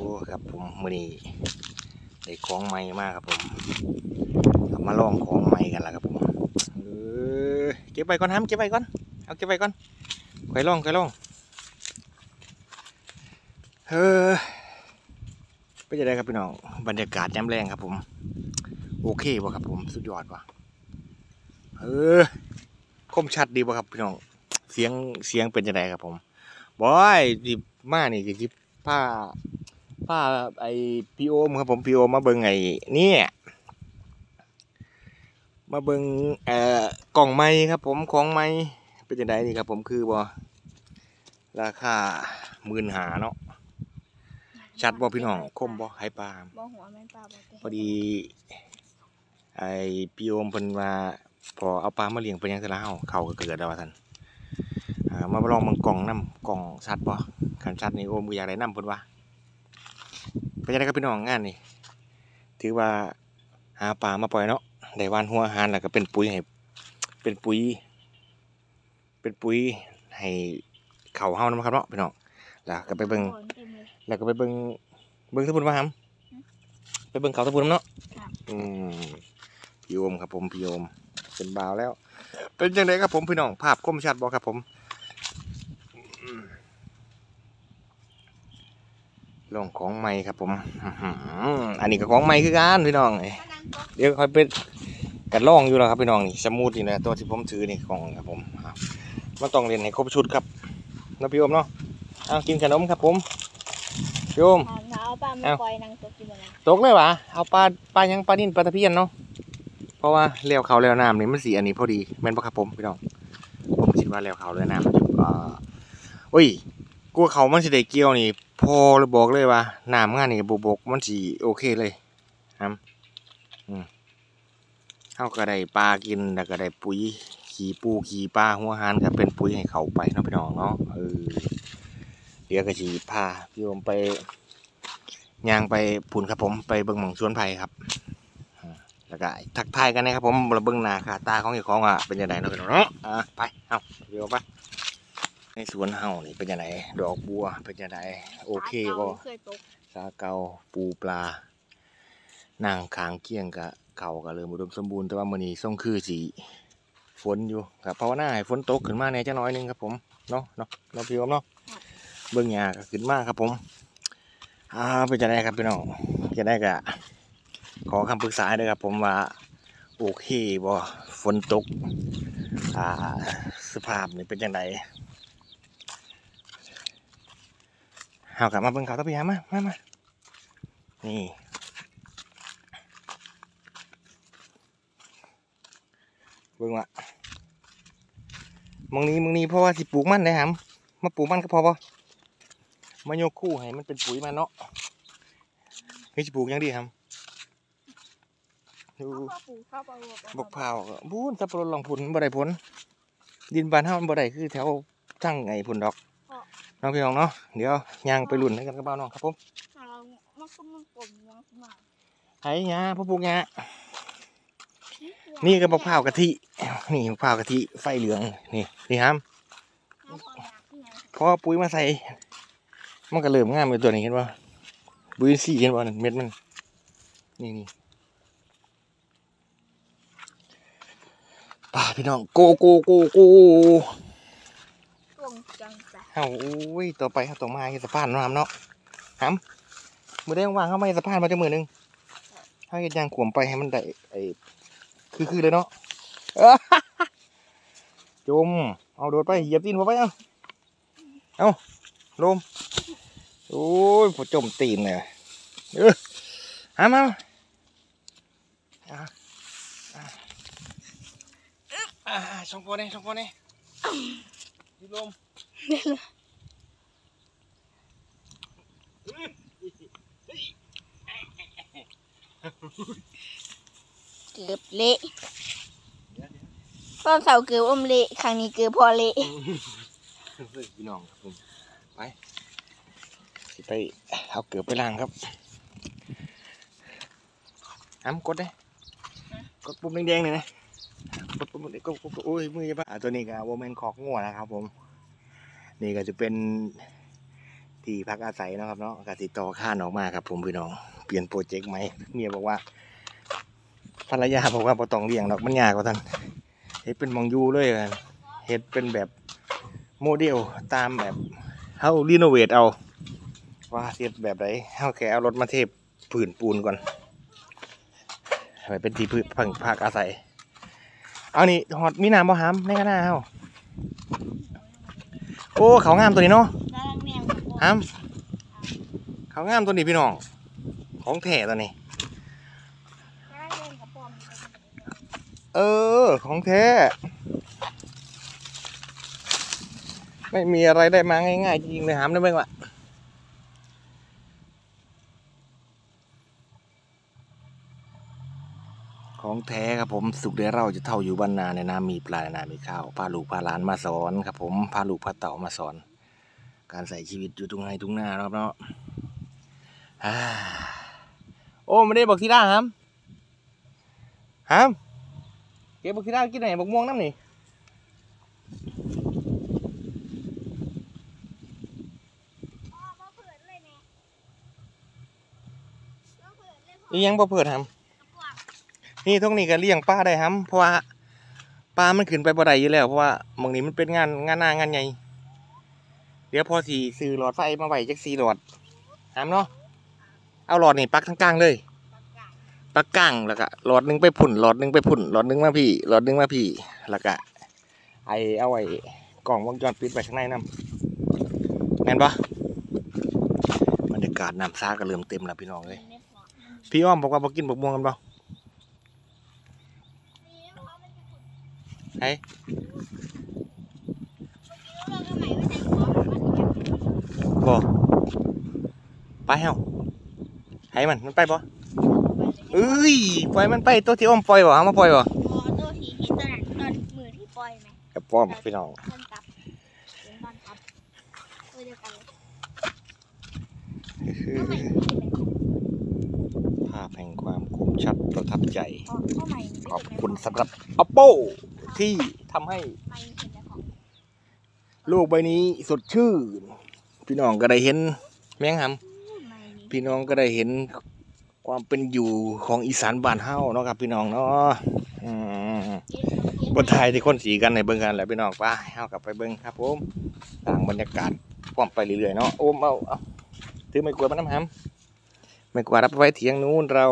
ครับผมมื้อนี้ได้ของใหม่มากครับผมมาลองของใหม่กันแล้วครับผมเก็บไว้ก่อนครับเก็บไว้ก่อนเอาเก็บไว้ก่อนค่อยลองเป็นยังไงครับพี่น้องบรรยากาศยามแรงครับผมโอเคป่ะครับผมสุดยอดป่ะคมชัดดีป่ะครับพี่น้องเสียงเป็นยังไงครับผมบอยดิมานี่จิบผ้าไอพีโอมครับผมพีโอมาเบิ่งไอ้นี่มาเบิ่งกล่องไม้ครับผมของไม้เป็นยังไงนี่ครับผมคือบ่ราคา15,000เนาะชัดบ่พี่น้องคมบ่ให้ปลาบ่หัวแม่นปลาบ่พอดีไอ้พีโอมเพิ่นว่าพอเอาปลามาเลี้ยงเป็นยังไงล่ะเขาก็เกิดแล้วว่าท่านมาลองมันกล่องน้ำกล่องชัดบ่ขันชัดนี่โอมก็อยากได้น้ำเพิ่นว่าเป็นยังไงครับพี่น้องงานนี่ถือว่าหาปลามาปล่อยเนาะได้วานหัวอาหารแล้วก็เป็นปุ๋ยให้เป็นปุ๋ยให้เข่าเฮานะครับเนาะพี่น้องแล้วก็ไปเบิ่งตะพุนมาหำไปเบิ่งเขาตะพุนเนาะพี่โอมครับผมพี่โอมเป็นบ่าวแล้วเป็นยังไงครับผมพี่น้องภาพคมชัดบ่ครับผมลองของใหม่ครับผมอันนี้ก็ของใหม่คือกันพี่น้องเดี๋ยวค่อยไปกัดล่องอยู่แล้วครับพี่น้องนี่สมูทนี่นะตัวที่ผมถือนี่ของครับผมมันต้องเรียนให้ครบชุดครับนะพี่โอมเนาะกินขนมครับผมพี่โอมเอาปลามาปล่อยนางตกกินอะไรตกเลยวะเอาปลายังปลานิ่นปลาตะเพียนเนาะเพราะว่าเลี้ยวเขาเลี้ยวน้ำนี่มันสีอันนี้พอดีแม่นปะครับผมพี่น้องผมคิดว่าเลี้ยวเขาเลี้ยวน้ำอุ้ยกลัวเขามันสิได้เกี่ยวนี่พอเลยบอกเลยว่าน้ำงานนี่บกมันสีโอเคเลยครับเขาก็ได้ปลากินแล้วก็ได้ปุ๋ยขี่ปูขี่ปลาหัวหานก็เป็นปุ๋ยให้เขาไปเนาะพี่น้องเนาะเดี๋ยวก็จะพาพี่โอมไปย่างไปปุ่นครับผมไปเบิ่งหม่องสวนไผ่ครับแล้วก็ทักทายกันนะครับผมเราเบิ่งหน้าค่ะตาของเจ้าของเป็นยังไงเนาะพี่น้องเนาะไปเอาเดี๋ยวไปในสวนเฮานี่เป็นยังไงดอกบัวเป็นยังไงโอเคก็สาเกาปูปลานางคางเกี้ยงกะเขาก็เริ่มอุดมสมบูรณ์แต่ว่ามื้อนี้ส่งคือสีฝนอยู่กับภาวนาให้ฝนตกขึ้นมาในจักหน่อยนึงครับผมเนาะพี่โอมเนาะเบิ่งหญ้าก็ขึ้นมาครับผมเป็นยังไงครับพี่น้องจะได้กะขอคำปรึกษาด้วยครับผมว่าโอเคบ่ฝนตกสภาพนี่เป็นยังไงเอากลับมาเบิ่งเขาตะพี่มานี่เบิ่งว่ะมึงนี้เพราะว่าสิปลูกมันได้ครับมาปลูกมันก็พอป่ะมาโยกคู่ให้มันเป็นปุ๋ยมันเนาะให้สิปลูกยังดีครับบกเผาบุ้นสับปะรดลองผุนบ่ได้ผลดินบานเฮามันบ่ได้คือแถวทั้งไงผุนดอกน้องพี่น้องเนาะเดี๋ยวย่างไปลุ่นให้กันกับบ้านน้องครับผมไอ้ยาพ่อปลูกยานี่ก็บกเผากะทินี่บกเผากะทิไฟเหลืองนี่ครับพอปุ๋ยมาใส่มันก็เริ่มงามเป็นตัวนี้เห็นป่ะปุ๋ยสีเห็นป่ะเม็ดมันนี่พี่น้องโกเฮ้าอุ้ยต่อไปเขาต้องมาสะพานเนาะครับมือได้ว่างเข้ามาสะพานมาจะมือนึงให้ยางขวมไปให้มันได้คือเลยเนาะจมเอาโดดไปเหยียบตีนไปเอาลมโอ้ยพอจมตีนเลยมาช่องโฟนี่ยืดลมเกือบเละตอนเสาเกือบอมเละครั้งนี้เกือบพอเละพี่น้องผมไปเอาเกือบไปล้างครับกดได้กดปุ่มแดงๆเลยนะกดปุ่มก็โอ้ยมือจะบ้าตัวนี้ก็วอร์แมนคอกงัวนะครับผมนี่ก็จะเป็นทที่พักอาศัยนะครับเนาะก็ติดต่อข้านออกมาครับผมพี่น้องเปลี่ยนโปรเจกต์ไหมเมียบอกว่าภรรยาบอกว่าบ่ต้องเลี้ยงดอกมันยากกว่าท่านเฮ็ดเป็นหมองอยู่เลยกันเฮ็ดเป็นแบบโมเดลตามแบบเฮารีโนเวทเอาว่าเฮ็ดแบบไหนเฮาแค่เอารถมาเทพื้นปูนก่อนไว้เป็นที่พึ่งพักอาศัยเอานี่หอดมีน้ำบ่หามในกระหน้าเฮาโอ้เขางามตัวนี้เนาะกำลังแนวกับผมหามเขางามตัวนี้พี่น้องของแท้ตัวนี้กำลังเล่นกับผมของแท้ไม่มีอะไรได้มาง่ายๆจริงๆเลยหามได้ไหมวะของแท้ครับผมสุขเดี๋ยวเราจะเท่าอยู่บ้านนาในน้ำมีปลาในนามีข้าวพาลูกพาหลานมาสอนครับผมพาลูกพาเต่ามาสอน การใส่ชีวิตอยู่ตรงไหนตรงหน้าครับเนาะโอ้ไม่ได้บอกทีด้าครับเก็บบอกทีด้ากินไหนบอกม่วงน้ำนี่นี่ยังบ่เปิดครับนี่ตรงนี้ก็เลี้ยงปลาได้ครับเพราะว่าปลามันขึ้นไปบ่ได้อยู่แล้วเพราะว่าหม้องนี้มันเป็นงานหน้างานใหญ่เดี๋ยวพอสีซื้อหลอดไฟมาไว้จัก4 หลอดครับเนาะเอาหลอดนี่ปักทั้งกลางเลยปักกลางแล้วก็หลอดนึงไปพุ่นหลอดนึงไปพุ่นหลอดนึงมาพี่หลอดนึงมาพี่แล้วก็เอาไว้กล่องวงจรปิดไว้ข้างในน้ำแม่นปะบรรยากาศน้ำซ่าก็เริ่มเต็มแล้วพี่น้องเลยพี่อ้อมบอกว่าบอกกินบกม่วงกันเปล่าไอ้บอกไปเฮ้าให้มันไปบ่เอ้ยปล่อยมันไปตัวที่อ้อมปล่อยบ่เอามาปล่อยบ่ตัวที่เห็นตอนนั้นตอนมือที่ปล่อยไหมกับป้อมพี่น้องต้นตับเป็นบ้านครับตัวเดียวกันเลยภาพแห่งความคมชัดประทับใจเข้าใหม่ขอบคุณสำหรับ Oppo ที่ทำให้ไม่เห็นแต่ของโลกใบนี้สดชื่นพี่น้องก็ได้เห็นแมงหำพี่น้องก็ได้เห็นความเป็นอยู่ของอีสานบ้านเฮาเนาะครับพี่น้องเนาะบนไทยที่คนสีกันในเบิ่งกันแหละพี่น้องไปเฮากลับไปเบิ่งครับผมต่างบรรยากาศความไปเรื่อยๆเนาะโอ้มเอาถือไม้กวาดมาน้ำหำไม้กวาดรับไว้เถียงนู้นเรา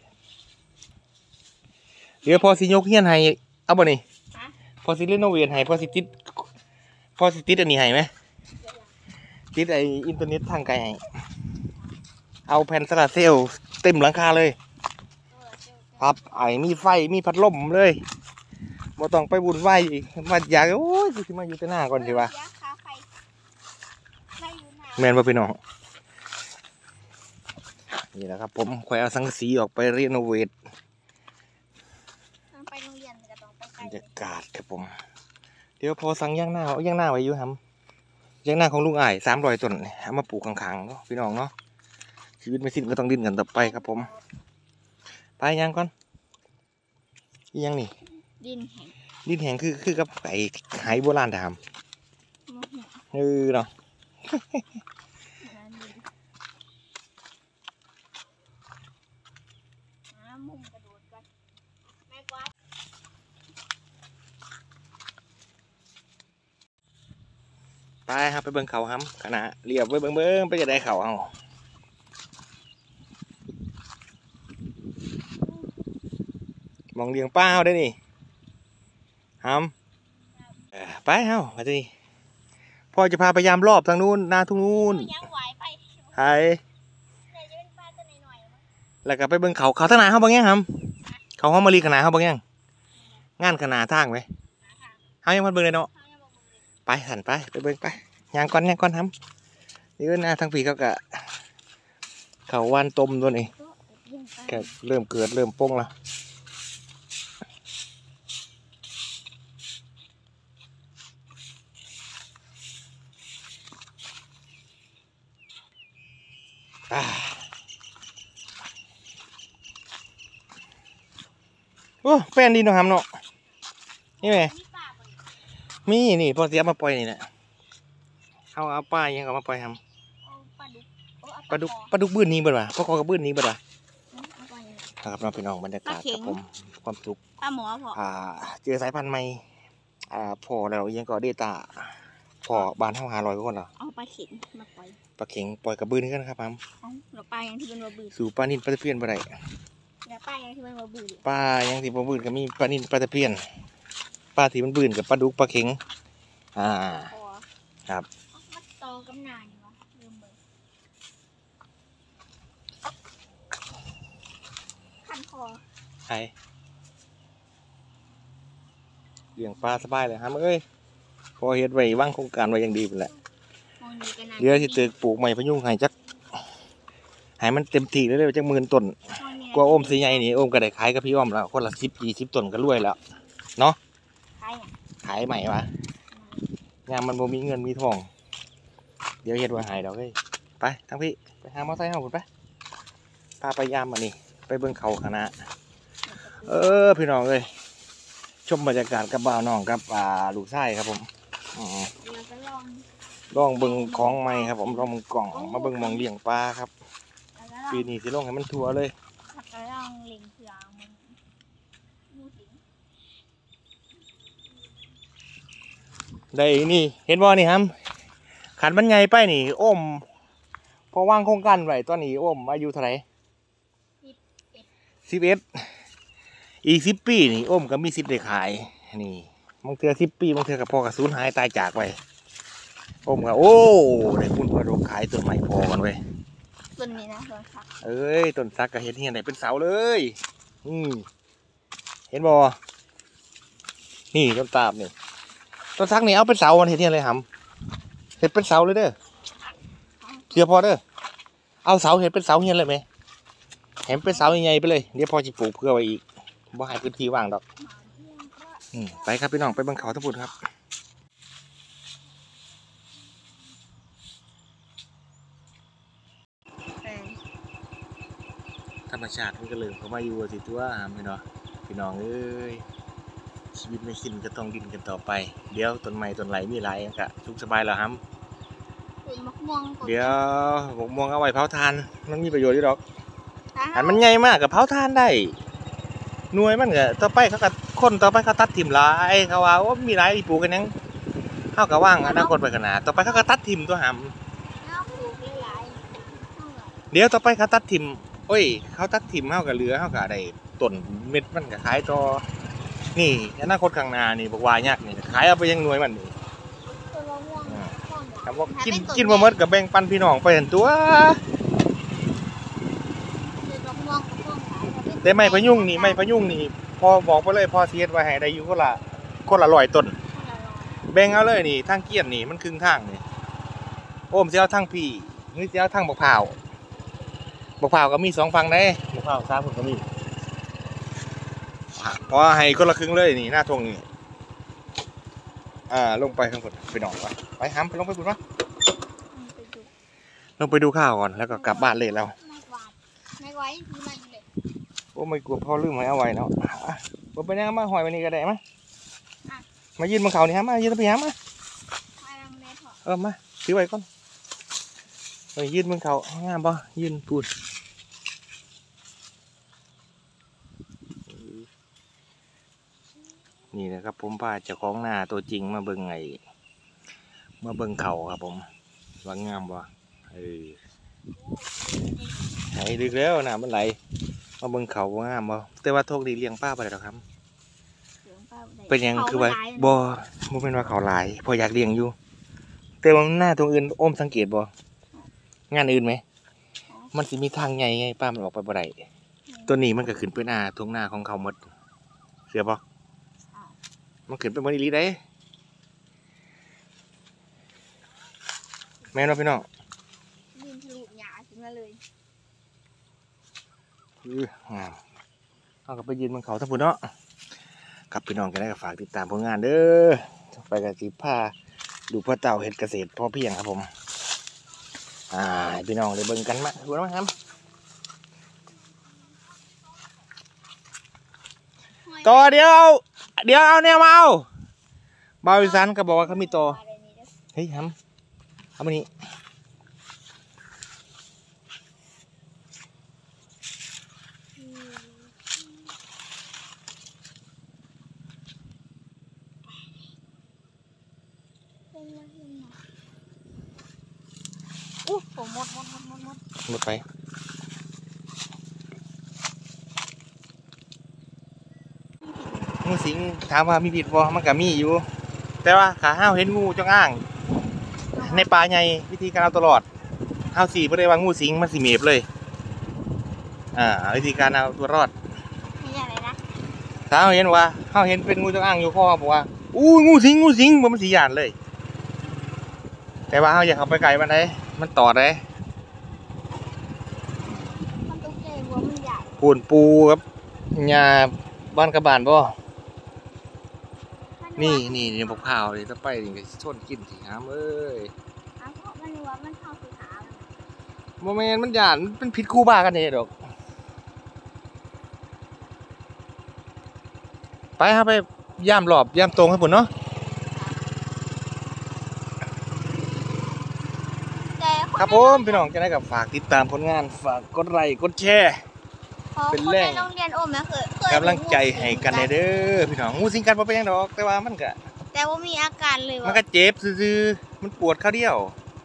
เดี๋ยวพอสิยกเฮียนให้เอาบ่นี่พอสิรีโนเวทให้พอสิติดอันนี้ให้ไหมติดอินเทอร์เน็ตทางไกลให้เอาแผ่นโซลาร์เซลล์เต็มหลังคาเลยครับมีไฟมีพัดลมเลยบ่ต้องไปวุ่นวายอีกมาอยากโอ้ยสิมาอยู่แต่หน้าก่อนสิวะแม่นบ่พี่น้องนี่แหละครับผมค่อยเอาสังกะสีออกไปรีโนเวทไปโรงเรียนก็ต้องไปบรรยากาศครับผมเดี๋ยวพอสั่งย่างหน้าเอาย่างหน้าไว้อยู่ครับย่างหน้าของลุงอ้าย300 ต้นเอามาปลูกข้างๆเนาะพี่น้องเนาะชีวิตไม่สิ้นก็ต้องดิ้นกันต่อไปครับผมไปย่างก่อนย่างนี่ดินแห้งดิ้นแห้งคือกับไก่ไหโบราณถามเนาะมุมกระโดดกันแม่กวาดไปครับไปเบิ่งเขาครับขณะเรียบไปเบิ่งไปจะได้เขาเอามองเลี้ยงป้าเอาได้นี่ครับไปเอามาดิพ่อจะพาไปยามรอบทางนู้นนาทุ่งนู้นยังไหวไปไอ้แต่จะเป็นปลาตัวหน่อยๆมั้งแล้วก็ไปเบิ่งเขาทางไหนเขาบางอย่างครับเขาห้องมารีขนาดเขาบางอย่างงานขนาดทางไหมเขายังมาเบิ่งเลยเนาะไปหันไปเบิ่งไปย่างก่อนครับนี่ก็นาทางผีเขากะเขาวานต้มตัวนี้แกเริ่มเกิดเริ่มป่งแล้วโอ้แป้นดีเนาะครับเนาะนี่ไงมีนี่พอเสียมาปล่อยนี่แหละเอาป้ายังเอามาปล่อยทำปลาดุกปลาดุกบื้นนี้เบิดวะพ่อคอกับบื้นนี้เบิดวะเอาไปนะครับน้องพี่น้องบรรยากาศครับผมความสุขปลาหมอพอเจอสายพันธุ์ใหม่พอแล้วยังก็เดต้าพอบานเท่า500คนเหรอเอาปลาเข็งมาปล่อยปลาเข็งปล่อยกับบื้นนี่กันนะครับผมเอาเราปลาอย่างที่เป็นบะบือสู่ปลานิ่นปลาตะเพียนบ่ได้แล้วปลาอย่างที่เป็นบะบือปลายังที่บ่บื้นก็มีปลานิ่นปลาตะเพียนปลาที่มันบื้นกับปลาดุกปลาเข็งพอครับมาตอกำนานวะเริ่มเบิ่งคันคอใครเลี้ยงปลาสบายเลยครับเอ้ยพอเฮ็ดไว้วางโครงการไว้อย่างดีเป็นแหละมองดีกันนะเดี๋ยวที่ตึกปลูกใหม่พยุงให้จักให้มันเต็มที่เลยจัก10,000ต้นกว่าโอมสิใหญ่นี่โอมก็ได้ขายกับพี่อ้อมแล้วคนละ10-20ต้นก็รวยแล้วเนาะใครอ่ะขายใหม่วะงานมันบ่มีเงินมีทองเดี๋ยวเฮ็ดไว้ให้ดอกเอ้ยไปทั้งพี่ไปหามอเตอร์ไซค์เฮาพุ่นไปพาไปยามมานี่ไปเบิ่งเขาคณะพี่น้องเอ้ยชมบรรยากาศกับบ่าวน้องกับลูกชายครับผมเราจะลองลองเบิ่งของใหม่ครับผมลองเบิ่งกล่องมาเบิ่งหมองเลี้ยงปลาครับปีนี้สิลงให้มันทั่วเลยเราจะลองเล็งเสือมันดูสิได้นี่เห็นบ่นี่ครับขันมันใหญ่ไปนี่โอมพอวางโครงการไว้ตอนนี้โอมอายุเท่าไหร่11อีก10 ปีนี่โอมก็มีสิทธิ์ได้ขายนี่บางเทื่อ10 ปีบางเทื่อกับพ่อกับสูญหายตายจากไปโอมก็โอ้ได้คุณพอดขายต้นใหม่พอกันเว้ยต้นนี้นะต้นสักเอ้ยต้นซักก็เห็นเฮียนไหนเป็นเสาเลยเห็นบ่นี่ต้นตาบนี่ต้นซักนี่เอาเป็นเสามันเห็นเฮียนเลยหำเห็ดเป็นเสาเลยเด้อเชื่อพอเด้อเอาเสาเห็ดเป็นเสาเฮียนเลยไหมเห็นเป็นเสาใหญ่ๆไปเลยเดี๋ยวพอจะปลูกเพื่อไว้อีกบ่ให้พื้นที่ว่างดอกไปครับพี่น้องไปบังเขาทั้งหมดครับธรรมชาติมันก็เลยเขามาอยู่สิตัวพี่น้องเอ้ยชีวิตไม่สิ้นก็ต้องดิ้นกันต่อไปเดี๋ยวต้นไม้ต้นไหลมีหลายก็สุขสบายแล้วครับเดี๋ยวมะม่วงเอาไว้เผาทานมันมีประโยชน์อยู่ดอกอันมันใหญ่มากกับเผาทานได้หน่วยมันก็ต่อไปเขาก็คนต่อไปเขาตัดถิ่มหลายเขาว่าว่ามีหลายปลูกกันยังเข้ากับว่างอนาคตไปขนาดต่อไปเขาก็ตัดถิ่มตัวหำเดี๋ยวต่อไปเขาตัดถิ่มโอ้ยเขาตัดถิ่มเข้ากับเหลือเข้ากับได้ต้นเม็ดมันก็ขายต่อนี่อนาคตข้างหน้านี่บอกว่ายากนี่ขายเอาไปยังหน่วยมันนี่ครับว่ากินมาเมื่อกับแบ่งปันพี่น้องไปเห็นตัวแต่ไม้พะยุงนี่ไม้พะยุงนี่พอบอกไปเลยพอเสียดไว้ให้ได้อยู่คนละ100 ต้นแบ่งเอาเลยนี่ทางเกี้ยนนี่มันครึ่งทางนี่โอ้มเสียวทางพี่นี่เสียวทางบักพร้าวก็มี2ฝั่งได้บักพร้าว3คนก็มีพอให้คนละครึ่งเลยนี่หน้าทงนี่ลงไปข้างบนไปนอนไปห้ำไปลงไปบุญวะลงไปดูข้าวก่อนแล้วก็กลับบ้านเลยแล้วไม่ไว้ที่มันเลยโอ้ไม่กลัวพ่อลืมไว้เอาไว้เนาะผมไปนั่งมาหอยวันนี้ก็ได้ไหมมายืนบนเขานี่ฮะมายืนตะเพียงมามาถือไว้ก่อนยืนบนเขางามป่ะยืนพูดนี่นะครับผมพาเจ้าของนาตัวจริงมาเบิ่งเขาครับผมว่างามป่ะไหลดึกแล้วน้ำมันไหลมาเบิ่งเขาว่างามป่ะแต่ว่าโทษดีเลี้ยงป้าไปแล้วครับเป็นยังคือว่าบ่เป็นว่าเขาหลายพออยากเลี้ยงอยู่แต่ว่าหน้าตรงอื่นโอมสังเกตบ่งานอื่นไหมมันสิมีทางใหญ่ไงป้ามันออกไปบ่ได้ตัวนี้มันก็ขึ้นไปหน้าทุ่งนาของเขาหมดเสียป่ะมันขึ้นไปบนอีลีได้แม่นว่าพี่น้องยืนทะลุหญ้าขึ้นมาเลยงามเอากลับไปยืนบนเขาทั้งหมดเนาะกับพี่น้องกันได้ก็ฝากติดตามผลงานเด้อไปกับจีผ้าดูพ่อเต่าเห็ดเกษตรพ่อเพียงครับผมพี่น้องเลยเบิ่งกันมาดูนะครับต่อเดี๋ยวเอาเนี่ยมาเอาบ่าวอีสานก็บอกว่าเขามีต่อเฮ้ยฮัมเอามานี่อู้ผมหมดหมดไปงูสิงถามว่ามีพิษบ่มันก็มีอยู่แต่ว่าขาห้าวเห็นงูจงอางในป่าใหญ่วิธีการเอาตัวรอดห้าวสีบ่ได้ว่างูสิงมันสิเมฟเลยวิธีการเอาตัวรอดนี่อะไรนะถ้าเห็นว่าเขาเห็นเป็นงูจงอางอยู่ข้อบอกว่าอู้งูสิงบ่มันสีหยานเลย แต่ว่าเขาอยากเข้าไปไกลมันได้มันต่อได้มันตุ๊กแกหัวมันใหญ่ปูนปูครับหญ้าบ้านกระบานบ่นี่พวกข้าวเลยถ้าไปนี่ก็ชนกินสิครับเอ้ยเพราะมันว่ามันเข้าสีขาวโมเมนต์มันหยานมันผิดคู่บ้ากันเองดอกไปครับไปย่ามหลอบย่ามตรงให้ผมเนาะ ครับผมพี่น้องจะได้กับฝากติดตามผลงานฝากกดไลค์กดแชร์ เป็นแรงโรงเรียนโอมนะเคยกำลังใจให้กันเด้อพี่น้องงูสิงกันบ่เป็นหยังดอกแต่ว่ามันก็แต่ว่ามีอาการเลยมันว่าก็เจ็บซื่อๆมันปวดข้าวเดียว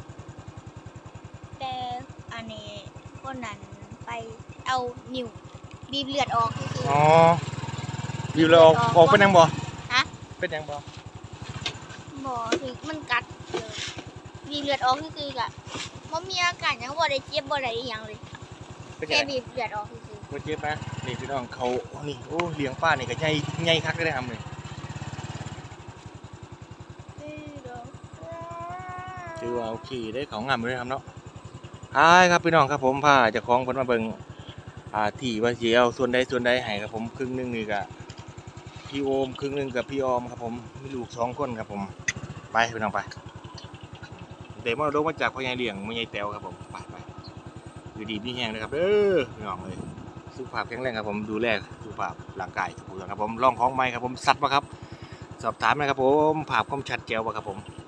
แต่อันนี้คนนั้นไปเอานิ้วบีบเลือดออกคืออ๋ออยู่แล้วออกเป็นหยังบ่ฮะเป็นหยังบ่บ่ถึงมันกัดเลยบีบเลือดออกคือกะมันมีอาการยังบ่ได้เจ็บบ่ได้อีหยังเลยเป็นหแค่ยังบีบเลือดออกคือบ่เจ็บนะนี่พี่น้องเขานี่โอ้เลี้ยงป้านี่ก็ใหญ่คักได้ทำเลยถือว่าโอเคได้ของงามเลยครับเนาะครับพี่น้องครับผมพาเจ้าของเพิ่นมาเบิ่งที่ว่าสิเอาส่วนใดให้ครับผมครึ่งหนึงนี่ก็พี่โอมครึ่งหนึงกับพี่ออมครับผมมีลูก2คนครับผมไปพี่น้องไปเดี๋ยวมาลงมาจากพ่อใหญ่เลี้ยงพ่อใหญ่แต๋วครับผมไปอยู่ดีมีแห้งนะครับเด้อพี่น้องเลยสุขภาพแข็งแรงครับผมดูแลสุขภาพร่างกายทุกอย่างครับผมลองของใหม่ครับผมสัตว์ป่ะครับสอบถามนะครับผมภาพคมชัดแจ๋วป่ะครับผม